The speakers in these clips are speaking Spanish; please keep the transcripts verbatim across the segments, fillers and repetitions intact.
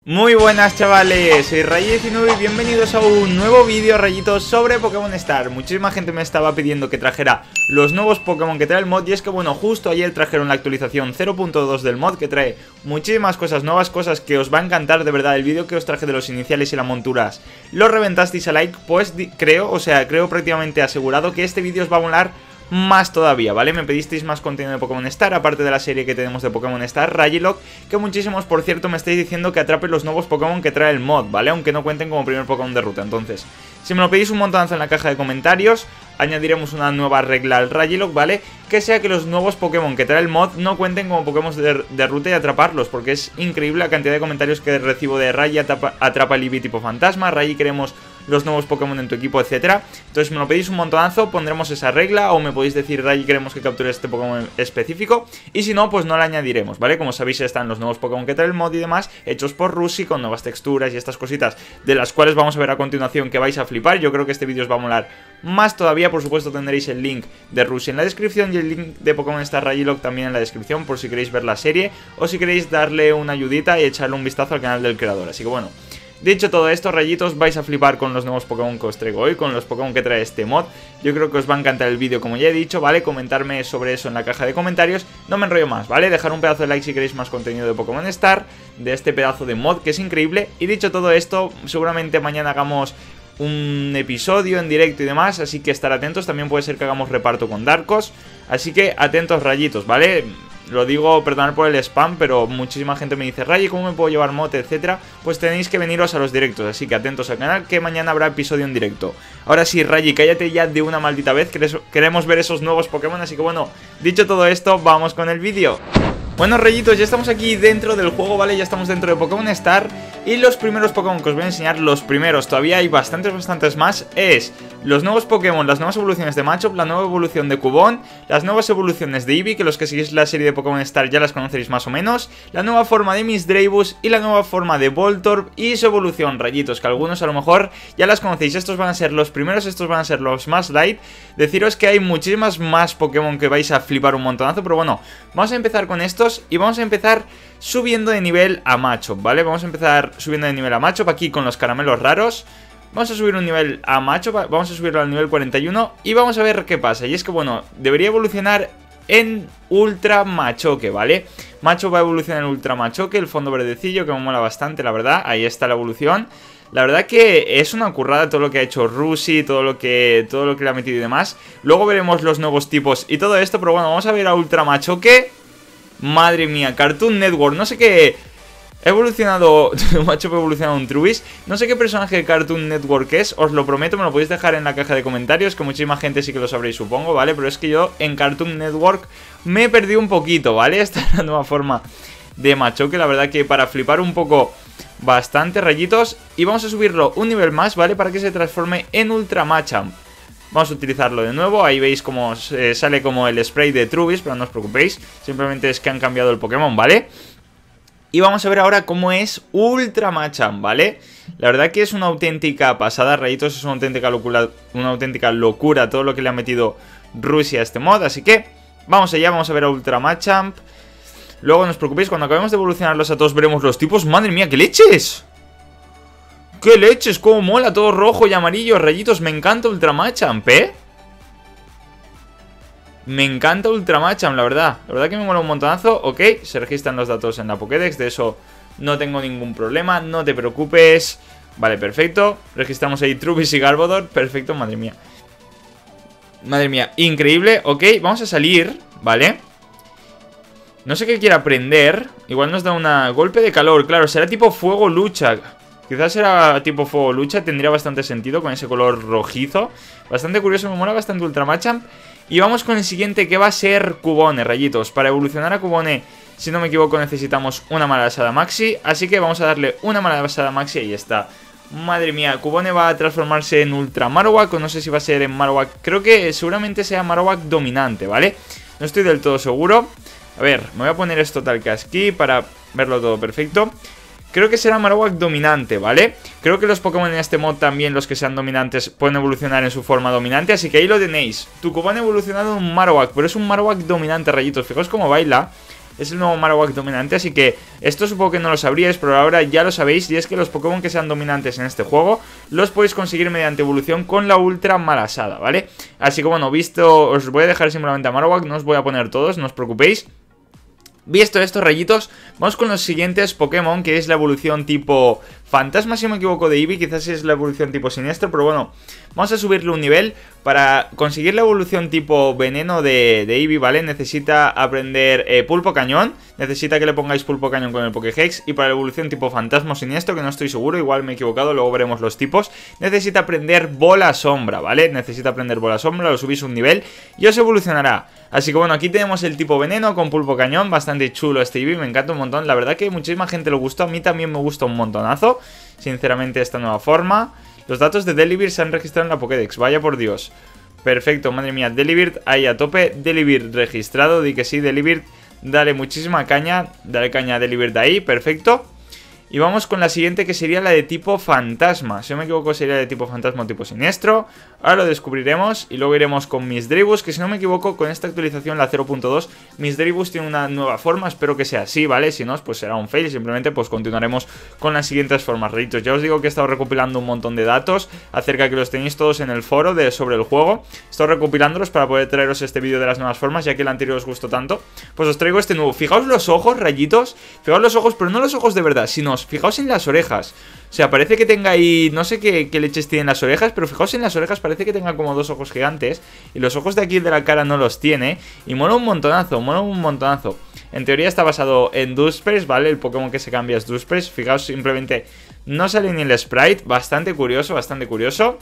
Muy buenas chavales, soy Ray diecinueve y bienvenidos a un nuevo vídeo, rayitos, sobre Pokémon Star. Muchísima gente me estaba pidiendo que trajera los nuevos Pokémon que trae el mod. Y es que bueno, justo ayer trajeron la actualización cero punto dos del mod, que trae muchísimas cosas nuevas, cosas que os va a encantar de verdad. El vídeo que os traje de los iniciales y las monturas lo reventasteis a like, pues creo, o sea, creo prácticamente asegurado que este vídeo os va a molar más todavía, ¿vale? Me pedisteis más contenido de Pokémon Star, aparte de la serie que tenemos de Pokémon Star, Regieleki, que muchísimos, por cierto, me estáis diciendo que atrape los nuevos Pokémon que trae el mod, ¿vale? Aunque no cuenten como primer Pokémon de ruta. Entonces, si me lo pedís un montonazo en la caja de comentarios, añadiremos una nueva regla al Regieleki, ¿vale? Que sea que los nuevos Pokémon que trae el mod no cuenten como Pokémon de, de ruta y atraparlos, porque es increíble la cantidad de comentarios que recibo de Ray atrapa, atrapa el Eevee tipo fantasma, Ray queremos los nuevos Pokémon en tu equipo, etcétera. Entonces, si me lo pedís un montonazo, pondremos esa regla, o me podéis decir, Ray, queremos que capture este Pokémon específico, y si no, pues no la añadiremos, ¿vale? Como sabéis, están los nuevos Pokémon que trae el mod y demás, hechos por Rusi, con nuevas texturas y estas cositas, de las cuales vamos a ver a continuación, que vais a flipar. Yo creo que este vídeo os va a molar más todavía. Por supuesto, tendréis el link de Rusi en la descripción y el link de Pokémon Star Regieleki también en la descripción, por si queréis ver la serie, o si queréis darle una ayudita y echarle un vistazo al canal del creador. Así que bueno, dicho todo esto, rayitos, vais a flipar con los nuevos Pokémon que os traigo hoy, con los Pokémon que trae este mod. Yo creo que os va a encantar el vídeo, como ya he dicho, ¿vale? Comentarme sobre eso en la caja de comentarios. No me enrollo más, ¿vale? Dejar un pedazo de like si queréis más contenido de Pokémon Star, de este pedazo de mod que es increíble. Y dicho todo esto, seguramente mañana hagamos un episodio en directo y demás, así que estar atentos. También puede ser que hagamos reparto con Darkos, así que atentos, rayitos, ¿vale? Lo digo, perdonad por el spam, pero muchísima gente me dice, Ray, ¿cómo me puedo llevar mote, etcétera? Pues tenéis que veniros a los directos, así que atentos al canal, que mañana habrá episodio en directo. Ahora sí, Ray, cállate ya de una maldita vez, queremos ver esos nuevos Pokémon, así que bueno, dicho todo esto, vamos con el vídeo. Bueno, rayitos, ya estamos aquí dentro del juego, ¿vale? Ya estamos dentro de Pokémon Star. Y los primeros Pokémon que os voy a enseñar, los primeros, todavía hay bastantes, bastantes más, es los nuevos Pokémon, las nuevas evoluciones de Machop, la nueva evolución de Cubone, las nuevas evoluciones de Eevee, que los que seguís la serie de Pokémon Star ya las conoceréis más o menos, la nueva forma de Misdreavus y la nueva forma de Voltorb y su evolución, rayitos, que algunos a lo mejor ya las conocéis. Estos van a ser los primeros, estos van a ser los más light. Deciros que hay muchísimas más Pokémon que vais a flipar un montonazo, pero bueno, vamos a empezar con estos. Y vamos a empezar subiendo de nivel a Machop, ¿vale? Vamos a empezar subiendo de nivel a Machop aquí con los caramelos raros. Vamos a subir un nivel a Machop, vamos a subirlo al nivel cuarenta y uno y vamos a ver qué pasa. Y es que bueno, debería evolucionar en Ultra Machoke, ¿vale? Machop va a evolucionar en Ultra Machoke, el fondo verdecillo que me mola bastante, la verdad. Ahí está la evolución. La verdad que es una currada todo lo que ha hecho Rusi, todo lo que todo lo que le ha metido y demás. Luego veremos los nuevos tipos y todo esto, pero bueno, vamos a ver a Ultra Machoke. Madre mía, Cartoon Network, no sé qué. He evolucionado, Machop ha evolucionado un Trubbish. No sé qué personaje de Cartoon Network es, os lo prometo, me lo podéis dejar en la caja de comentarios, que muchísima gente sí que lo sabréis, supongo, ¿vale? Pero es que yo en Cartoon Network me he perdido un poquito, ¿vale? Esta es la nueva forma de Machop, que la verdad que para flipar un poco bastante, rayitos. Y vamos a subirlo un nivel más, ¿vale? Para que se transforme en Ultra Machamp. Vamos a utilizarlo de nuevo, ahí veis cómo eh, sale como el spray de Trubbish, pero no os preocupéis, simplemente es que han cambiado el Pokémon, ¿vale? Y vamos a ver ahora cómo es Ultra Machamp, ¿vale? La verdad que es una auténtica pasada, rayitos, es una auténtica locura, una auténtica locura todo lo que le ha metido Rusia a este mod, así que vamos allá, vamos a ver a Ultra Machamp. Luego no os preocupéis, cuando acabemos de evolucionarlos a todos veremos los tipos. ¡Madre mía, qué leches! ¡Qué leches! ¡Cómo mola! Todo rojo y amarillo, rayitos. Me encanta Ultra Machamp, ¿eh? Me encanta Ultra Machamp, la verdad. La verdad que me mola un montonazo. Ok, se registran los datos en la Pokédex. De eso no tengo ningún problema. No te preocupes. Vale, perfecto. Registramos ahí Trubbish y Garbodor. Perfecto, madre mía. Madre mía, increíble. Ok, vamos a salir, ¿vale? No sé qué quiere aprender. Igual nos da una golpe de calor. Claro, será tipo fuego lucha. Quizás será tipo fuego lucha, tendría bastante sentido con ese color rojizo. Bastante curioso, me mola bastante Ultra Machamp. Y vamos con el siguiente, que va a ser Cubone, rayitos. Para evolucionar a Cubone, si no me equivoco, necesitamos una Malasada Maxi. Así que vamos a darle una Malasada Maxi, ahí está. Madre mía, Cubone va a transformarse en Ultra Marowak, o no sé si va a ser en Marowak. Creo que seguramente sea Marowak dominante, ¿vale? No estoy del todo seguro. A ver, me voy a poner esto tal que aquí para verlo todo perfecto. Creo que será Marowak dominante, ¿vale? Creo que los Pokémon en este mod también, los que sean dominantes, pueden evolucionar en su forma dominante. Así que ahí lo tenéis. Tu Cubone ha evolucionado en un Marowak, pero es un Marowak dominante, rayitos. Fijaos cómo baila. es el nuevo Marowak dominante, así que esto supongo que no lo sabríais, pero ahora ya lo sabéis, y es que los Pokémon que sean dominantes en este juego los podéis conseguir mediante evolución con la Ultra Malasada, ¿vale? Así que bueno, visto, os voy a dejar simplemente a Marowak, no os voy a poner todos, no os preocupéis. Visto esto, rayitos, vamos con los siguientes Pokémon, que es la evolución tipo Fantasma, si no me equivoco, de Eevee. Quizás es la evolución tipo Siniestro, pero bueno, vamos a subirle un nivel. Para conseguir la evolución tipo Veneno de, de Eevee, ¿vale? Necesita aprender eh, Pulpo Cañón, necesita que le pongáis Pulpo Cañón con el Pokéhex. Y para la evolución tipo Fantasma o Siniestro, que no estoy seguro, igual me he equivocado, luego veremos los tipos, necesita aprender Bola Sombra, ¿vale? Necesita aprender Bola Sombra, lo subís un nivel y os evolucionará. Así que bueno, aquí tenemos el tipo Veneno con Pulpo Cañón, bastante chulo este Eevee, me encanta un montón. La verdad que muchísima gente lo gustó, a mí también me gusta un montonazo, sinceramente, esta nueva forma. Los datos de Delibird se han registrado en la Pokédex, vaya por Dios. Perfecto, madre mía, Delibird ahí a tope, Delibird registrado, di que sí, Delibird, dale muchísima caña, dale caña a Delibird ahí, perfecto. Y vamos con la siguiente, que sería la de tipo Fantasma. Si no me equivoco sería de tipo Fantasma o tipo Siniestro. Ahora lo descubriremos y luego iremos con Misdreavus, que si no me equivoco con esta actualización, la cero punto dos, Misdreavus tiene una nueva forma. Espero que sea así, ¿vale? Si no, pues será un fail y simplemente pues continuaremos con las siguientes formas, rayitos. Ya os digo que he estado recopilando un montón de datos acerca que los tenéis todos en el foro de sobre el juego. He estado recopilándolos para poder traeros este vídeo de las nuevas formas, ya que el anterior os gustó tanto. Pues os traigo este nuevo. Fijaos los ojos, rayitos. Fijaos los ojos, pero no los ojos de verdad, sino fijaos en las orejas. O sea, parece que tenga ahí, no sé qué, qué leches tienen las orejas, pero fijaos en las orejas, parece que tenga como dos ojos gigantes. Y los ojos de aquí de la cara no los tiene. Y mola un montonazo, mola un montonazo. En teoría está basado en Duskpress, ¿vale? El Pokémon que se cambia es Duskpress. Fijaos, simplemente no sale ni el sprite. Bastante curioso, bastante curioso.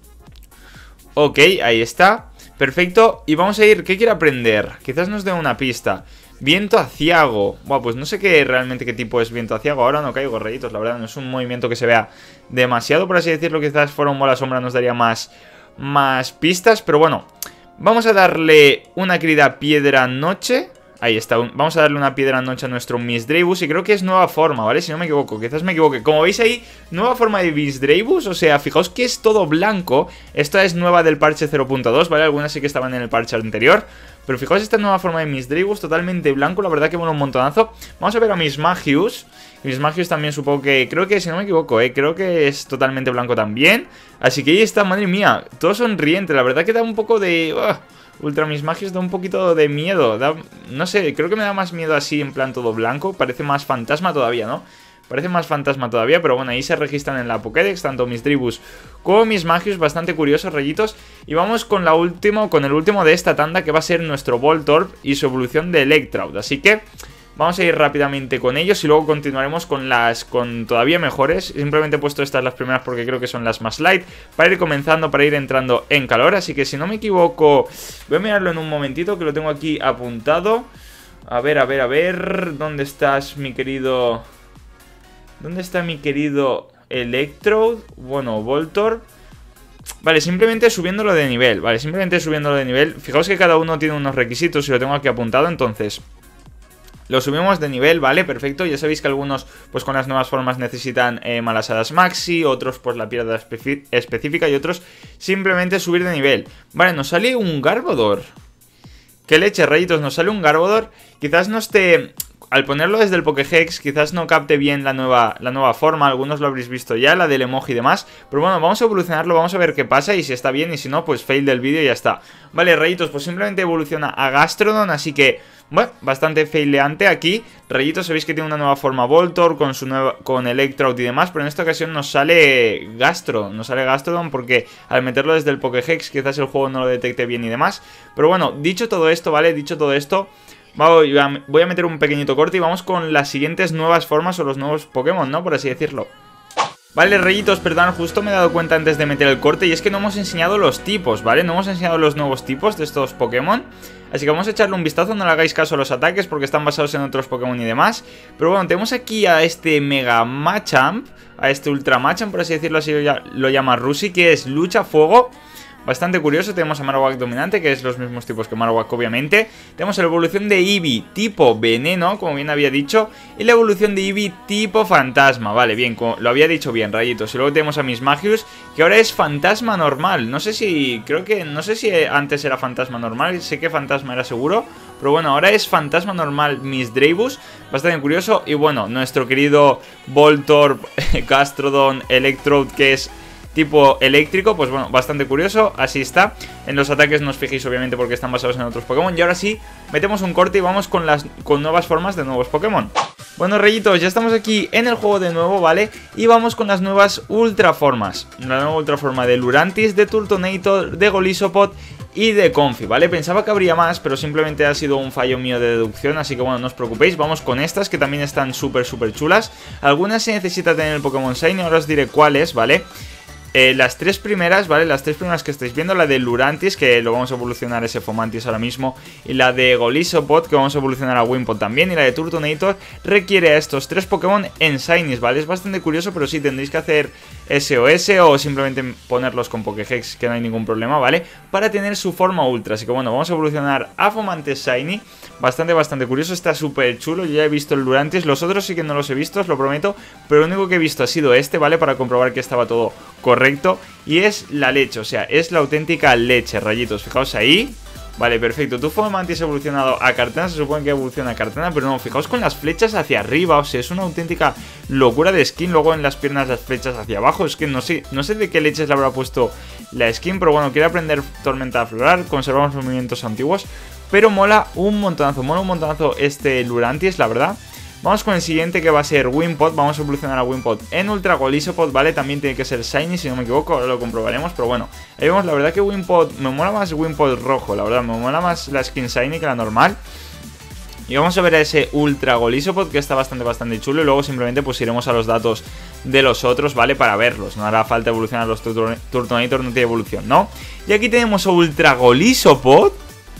Ok, ahí está. Perfecto, y vamos a ir, ¿qué quiere aprender? Quizás nos dé una pista. Viento aciago. Buah, pues no sé qué realmente qué tipo es viento aciago. Ahora no caigo, rayitos, la verdad no es un movimiento que se vea demasiado, por así decirlo. Quizás fuera un bola sombra nos daría más, más pistas, pero bueno. Vamos a darle una querida piedra noche. Ahí está, un, vamos a darle una piedra noche a nuestro Misdreavus. Y creo que es nueva forma, ¿vale? Si no me equivoco, quizás me equivoque. Como veis ahí, nueva forma de Misdreavus. O sea, fijaos que es todo blanco. Esta es nueva del parche cero punto dos, ¿vale? Algunas sí que estaban en el parche anterior. Pero fijaos esta nueva forma de Misdreavus, totalmente blanco. La verdad que mola un montonazo. Vamos a ver a Mismagius. Mismagius también supongo que, creo que, si no me equivoco, eh, creo que es totalmente blanco también. Así que ahí está, madre mía, todo sonriente. La verdad que da un poco de... Uh, Ultra Mismagius da un poquito de miedo, da, no sé, creo que me da más miedo así en plan todo blanco, parece más fantasma todavía, ¿no? Parece más fantasma todavía, pero bueno, ahí se registran en la Pokédex tanto Misdreavus como Mismagius, bastante curiosos, rayitos. Y vamos con la última, con el último de esta tanda, que va a ser nuestro Voltorb y su evolución de Electrode, así que... vamos a ir rápidamente con ellos y luego continuaremos con las con todavía mejores. Simplemente he puesto estas las primeras porque creo que son las más light, para ir comenzando, para ir entrando en calor. Así que si no me equivoco, voy a mirarlo en un momentito, que lo tengo aquí apuntado. A ver, a ver, a ver, ¿dónde estás, mi querido? ¿Dónde está mi querido Electrode? Bueno, Voltorb. Vale, simplemente subiéndolo de nivel, vale, simplemente subiéndolo de nivel. Fijaos que cada uno tiene unos requisitos y lo tengo aquí apuntado, entonces... lo subimos de nivel, ¿vale? Perfecto. Ya sabéis que algunos, pues con las nuevas formas necesitan eh, Malasadas Maxi, otros pues la piedra espe específica y otros simplemente subir de nivel. Vale, nos sale un Garbodor. ¿Qué leche, rayitos? Nos sale un Garbodor. Quizás no esté... al ponerlo desde el Pokéhex, quizás no capte bien la nueva, la nueva forma. Algunos lo habréis visto ya, la del emoji y demás. Pero bueno, vamos a evolucionarlo, vamos a ver qué pasa y si está bien. Y si no, pues fail del vídeo y ya está. Vale, rayitos, pues simplemente evoluciona a Gastrodon, así que... bueno, bastante faileante aquí. Rayitos, sabéis que tiene una nueva forma Voltorb con su nueva, con Electrode y demás, pero en esta ocasión nos sale Gastro, nos sale Gastrodon porque al meterlo desde el Pokéhex quizás el juego no lo detecte bien y demás. Pero bueno, dicho todo esto, ¿vale? Dicho todo esto, voy a, voy a meter un pequeñito corte y vamos con las siguientes nuevas formas o los nuevos Pokémon, ¿no? Por así decirlo. Vale, rayitos, perdón, justo me he dado cuenta antes de meter el corte y es que no hemos enseñado los tipos, ¿vale? No hemos enseñado los nuevos tipos de estos Pokémon. Así que vamos a echarle un vistazo, no le hagáis caso a los ataques porque están basados en otros Pokémon y demás. Pero bueno, tenemos aquí a este Mega Machamp, a este Ultra Machamp, por así decirlo, así lo llama Rusi, que es Lucha Fuego. Bastante curioso, tenemos a Marowak dominante, que es los mismos tipos que Marowak obviamente. Tenemos la evolución de Eevee tipo veneno, como bien había dicho. Y la evolución de Eevee tipo fantasma, vale, bien, como lo había dicho bien, rayitos. Y luego tenemos a Mismagius, que ahora es fantasma normal. No sé si, creo que, no sé si antes era fantasma normal, sé que fantasma era seguro. Pero bueno, ahora es fantasma normal Misdreavus, bastante curioso. Y bueno, nuestro querido Voltorb, Gastrodon, Electrode, que es tipo eléctrico, pues bueno, bastante curioso, así está. En los ataques no os fijéis obviamente porque están basados en otros Pokémon. Y ahora sí, metemos un corte y vamos con las con nuevas formas de nuevos Pokémon. Bueno, rayitos, ya estamos aquí en el juego de nuevo, ¿vale? Y vamos con las nuevas ultraformas. La nueva ultraforma de Lurantis, de Turtonator, de Golisopod y de Comfey, ¿vale? Pensaba que habría más, pero simplemente ha sido un fallo mío de deducción, así que bueno, no os preocupéis. Vamos con estas, que también están súper, súper chulas. Algunas se necesita tener el Pokémon Shiny, ahora os diré cuáles, ¿vale? Eh, las tres primeras, ¿vale? Las tres primeras que estáis viendo, la de Lurantis, que lo vamos a evolucionar ese Fomantis ahora mismo, y la de Golisopod, que vamos a evolucionar a Wimpod también, y la de Turtonator, requiere a estos tres Pokémon en Shinies, ¿vale? Es bastante curioso, pero sí, tendréis que hacer S O S o simplemente ponerlos con Pokéhex, que no hay ningún problema, ¿vale? Para tener su forma Ultra, así que bueno, vamos a evolucionar a Fomantis Shiny. Bastante, bastante curioso, está súper chulo. Yo ya he visto el Lurantis, los otros sí que no los he visto, os lo prometo, pero lo único que he visto ha sido este, ¿vale? Para comprobar que estaba todo correcto, y es la leche, o sea, es la auténtica leche, rayitos, fijaos ahí. Vale, perfecto, tu Fomantis ha evolucionado a Kartana, se supone que evoluciona a Kartana, pero no, fijaos con las flechas hacia arriba, o sea, es una auténtica locura de skin. Luego en las piernas las flechas hacia abajo, es que no sé, no sé de qué leches le habrá puesto la skin, pero bueno, quiere aprender Tormenta Floral, conservamos los movimientos antiguos, pero mola un montonazo, mola un montonazo este Lurantis, la verdad. Vamos con el siguiente, que va a ser Wimpod. Vamos a evolucionar a Wimpod en Ultra Golisopod, ¿vale? También tiene que ser Shiny, si no me equivoco, ahora lo comprobaremos, pero bueno. Ahí vemos, la verdad que Wimpod, me mola más Wimpod rojo, la verdad, me mola más la skin Shiny que la normal. Y vamos a ver a ese Ultra Golisopod, que está bastante, bastante chulo. Y luego simplemente pues iremos a los datos de los otros, ¿vale? Para verlos, no hará falta evolucionar los Turtonator, no tiene evolución, ¿no? Y aquí tenemos a Ultra Golisopod.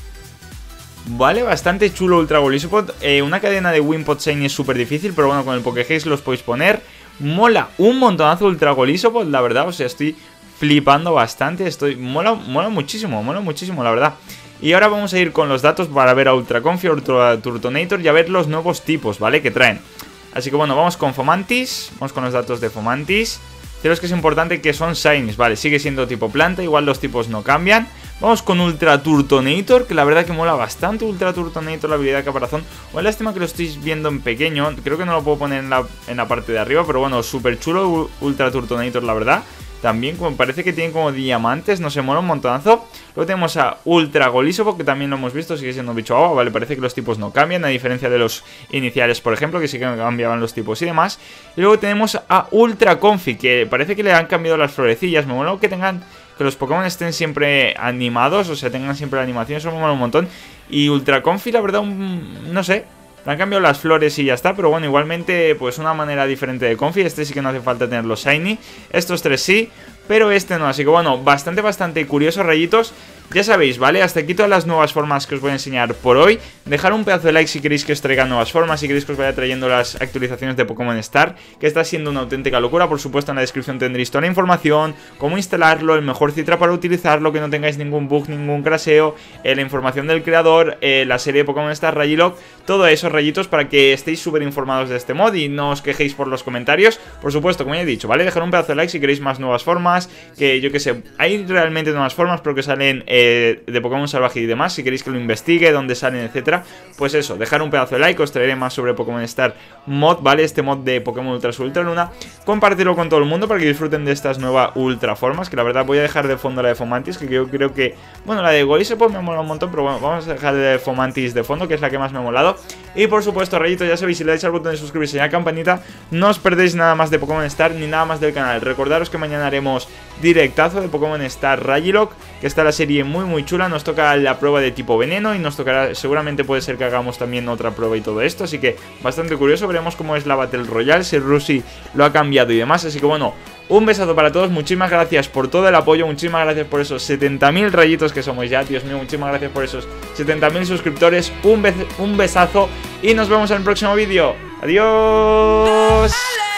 Vale, bastante chulo Ultra Golisopod. eh, Una cadena de Wimpod Shiny es súper difícil, pero bueno, con el Pokéhex los podéis poner. Mola un montonazo Ultra Golisopod, la verdad, o sea, estoy flipando bastante. Estoy, mola, mola muchísimo, mola muchísimo, la verdad. Y ahora vamos a ir con los datos para ver a Ultra Comfey, Ultra Turtonator y a ver los nuevos tipos, ¿vale? Que traen. Así que bueno, vamos con Fomantis, vamos con los datos de Fomantis. Pero es que es importante que son Shinies, vale, sigue siendo tipo planta, igual los tipos no cambian. Vamos con Ultra Turtonator, que la verdad que mola bastante Ultra Turtonator, la habilidad de caparazón. O lástima que lo estéis viendo en pequeño, creo que no lo puedo poner en la, en la parte de arriba, pero bueno, súper chulo Ultra Turtonator, la verdad. También como parece que tiene como diamantes, no se mola un montonazo. Luego tenemos a Ultra Golisopod, que también lo hemos visto, sigue siendo un bicho agua, vale, parece que los tipos no cambian, a diferencia de los iniciales, por ejemplo, que sí que cambiaban los tipos y demás. Y luego tenemos a Ultra Comfey, que parece que le han cambiado las florecillas. Me mola que tengan, que los Pokémon estén siempre animados, o sea, tengan siempre la animación, eso me mola un montón. Y Ultra Comfey, la verdad, un, no sé, le han cambiado las flores y ya está, pero bueno, igualmente pues una manera diferente de Comfey. Este sí que no hace falta tenerlo Shiny, estos tres sí, pero este no, así que bueno, bastante, bastante curioso, rayitos. Ya sabéis, ¿vale? Hasta aquí todas las nuevas formas que os voy a enseñar por hoy. Dejar un pedazo de like si queréis que os traiga nuevas formas, si queréis que os vaya trayendo las actualizaciones de Pokémon Star, que está siendo una auténtica locura. Por supuesto, en la descripción tendréis toda la información, cómo instalarlo, el mejor Citra para utilizarlo, que no tengáis ningún bug, ningún craseo, eh, la información del creador, eh, la serie de Pokémon Star, Rayilocke, todo eso, rayitos, para que estéis súper informados de este mod y no os quejéis por los comentarios. Por supuesto, como ya he dicho, ¿vale? Dejar un pedazo de like si queréis más nuevas formas, que yo que sé, hay realmente nuevas formas, pero que salen eh, de Pokémon salvaje y demás. Si queréis que lo investigue, dónde salen, etcétera, pues eso, dejar un pedazo de like. Os traeré más sobre Pokémon Star mod, ¿vale? Este mod de Pokémon Ultra Sol, Ultra Luna. Compartirlo con todo el mundo para que disfruten de estas nuevas ultra formas, que la verdad voy a dejar de fondo la de Fomantis, que yo creo que, bueno, la de Golisopod me mola un montón, pero bueno, vamos a dejar de Fomantis de fondo, que es la que más me ha molado. Y por supuesto, rayitos, ya sabéis, si le dais al botón de suscribirse y a la campanita, no os perdéis nada más de Pokémon Star ni nada más del canal. Recordaros que mañana haremos directazo de Pokémon Star Rayilocke, que está la serie muy muy chula. Nos toca la prueba de tipo veneno y nos tocará, seguramente puede ser que hagamos también otra prueba y todo esto, así que bastante curioso. Veremos cómo es la Battle Royale, si Rusi lo ha cambiado y demás. Así que bueno, un besazo para todos, muchísimas gracias por todo el apoyo, muchísimas gracias por esos setenta mil rayitos que somos ya, Dios mío, muchísimas gracias por esos setenta mil suscriptores, un, be un besazo y nos vemos en el próximo vídeo. Adiós.